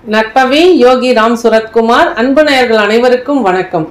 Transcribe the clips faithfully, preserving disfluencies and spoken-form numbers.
நற்பவி யோகி ராம் சுரத்குமார் அன்பு நேயர்கள் அனைவருக்கும் வணக்கம்.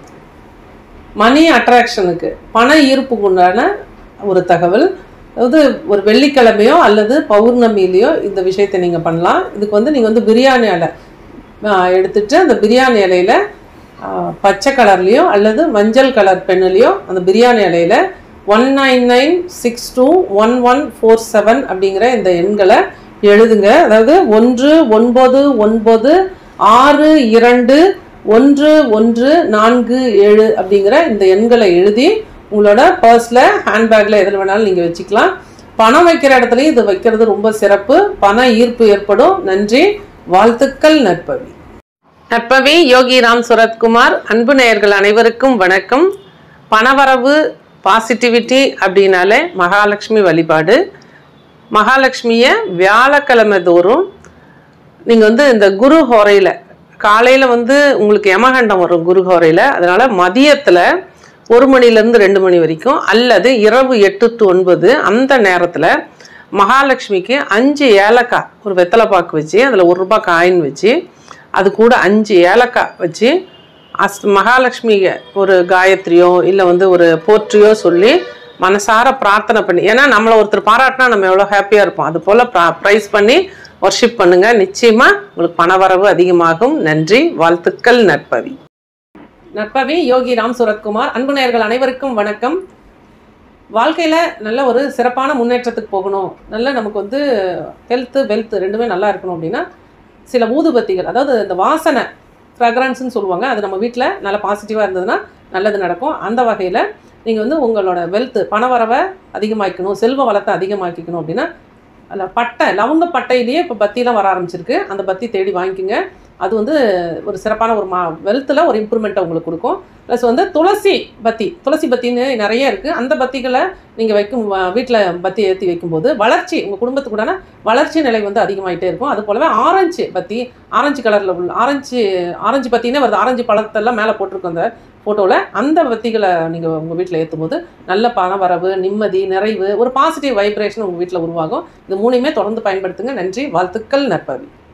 மணி அட்ராக்ஷனுக்கு பண ஈர்ப்புக்கு உண்டான ஒரு தகவல். அதாவது ஒரு வெள்ளிக்கிழமையோ அல்லது பௌர்ணமியிலையோ இந்த விஷயத்தை நீங்கள் பண்ணலாம். இதுக்கு வந்து நீங்கள் வந்து பிரியாணி இலை எடுத்துட்டு அந்த பிரியாணி இலையில் பச்சை கலர்லேயோ அல்லது மஞ்சள் கலர் பெண்ணுலேயோ அந்த பிரியாணி இலையில் one nine nine six two one one four seven அப்படிங்கிற இந்த எண்களை எழுதுங்க. அதாவது ஒன்று ஒன்பது ஒன்பது ஆறு இரண்டு ஒன்று ஒன்று நான்கு ஏழு அப்படிங்கிற இந்த எண்களை எழுதி உங்களோட பர்ஸில் ஹேண்ட்பேக்கில் எதில் வேணாலும் நீங்கள் வச்சுக்கலாம். பணம் வைக்கிற இடத்துலையும் இது வைக்கிறது ரொம்ப சிறப்பு. பண ஈர்ப்பு ஏற்படும். நன்றி, வாழ்த்துக்கள். நற்பவி நற்பவி யோகி ராம் சுரத்குமார் அன்பு நேயர்கள் அனைவருக்கும் வணக்கம். பணவரவு பாசிட்டிவிட்டி அப்படின்னாலே மகாலட்சுமி வழிபாடு. மகாலட்சுமியை வியாழக்கிழமை தோறும் நீங்கள் வந்து இந்த குரு ஹோரையில் காலையில் வந்து உங்களுக்கு யமகண்டம் வரும் குரு ஹோரையில். அதனால் மதியத்தில் ஒரு மணிலேருந்து ரெண்டு மணி வரைக்கும் அல்லது இரவு எட்டு டு ஒன்பது அந்த நேரத்தில் மகாலட்சுமிக்கு அஞ்சு ஏலக்காய் ஒரு வெத்தலை பாக்கு வச்சு அதில் ஒரு ரூபாய் காயின் வச்சு அது கூட அஞ்சு ஏலக்காய் வச்சு அஸ் மகாலட்சுமியை ஒரு காயத்ரியோ இல்லை வந்து ஒரு போற்றியோ சொல்லி மனசார பிரார்த்தனை பண்ணி, ஏன்னா நம்மளை ஒருத்தர் பாராட்டினா நம்ம எவ்வளோ ஹாப்பியாக இருப்போம், அது போல் ப்ரா ப்ரைஸ் பண்ணி ஒர்ஷிப் பண்ணுங்கள். நிச்சயமாக உங்களுக்கு பணவரவு அதிகமாகும். நன்றி, வாழ்த்துக்கள். நற்பவி நற்பவி யோகி ராம் சுரத்குமார் அன்பு நேயர்கள் அனைவருக்கும் வணக்கம். வாழ்க்கையில் நல்ல ஒரு சிறப்பான முன்னேற்றத்துக்கு போகணும், நல்ல நமக்கு வந்து ஹெல்த்து வெல்த்து ரெண்டுமே நல்லா இருக்கணும் அப்படின்னா சில ஊதுபத்திகள், அதாவது இந்த வாசனை ஃப்ராக்ரன்ஸ்ன்னு சொல்லுவாங்க, அது நம்ம வீட்டில் நல்லா பாசிட்டிவாக இருந்ததுன்னா நல்லது நடக்கும். அந்த வகையில் நீங்கள் வந்து உங்களோட வெல்த்து பணவரவை அதிகமாக்கணும், செல்வ வளத்தை அதிகமாக்கிக்கணும் அப்படின்னா அதில் பட்டை லவங்க பட்டையிலேயே இப்போ பத்திலாம் வர ஆரம்பிச்சிருக்கு. அந்த பத்தி தேடி வாங்கிக்கோங்க. அது வந்து ஒரு சிறப்பான ஒரு மா வெல்த்தில் ஒரு இம்ப்ரூவ்மெண்ட்டை உங்களுக்கு கொடுக்கும். ப்ளஸ் வந்து துளசி பத்தி துளசி பத்தின்னு நிறைய இருக்குது. அந்த பத்திகளை நீங்கள் வைக்கும் வீட்டில் பத்தி ஏற்றி வைக்கும்போது வளர்ச்சி உங்கள் குடும்பத்துக்குடான வளர்ச்சி நிலை வந்து அதிகமாகிட்டே இருக்கும். அது போலவே ஆரஞ்சு பத்தி ஆரஞ்சு கலரில் உள்ள ஆரஞ்சு ஆரஞ்சு பத்தினே வருது, ஆரஞ்சு பழத்தெல்லாம் மேலே போட்டிருக்கோம் அந்த ஃபோட்டோவில். அந்த பத்திகளை நீங்கள் உங்கள் வீட்டில் ஏற்றும் போது நல்ல பண வரவு, நிம்மதி, நிறைவு, ஒரு பாசிட்டிவ் வைப்ரேஷன் உங்கள் வீட்டில் உருவாகும். இது மூணுமே தொடர்ந்து பயன்படுத்துங்க. நன்றி, வாழ்த்துக்கள். நற்பவி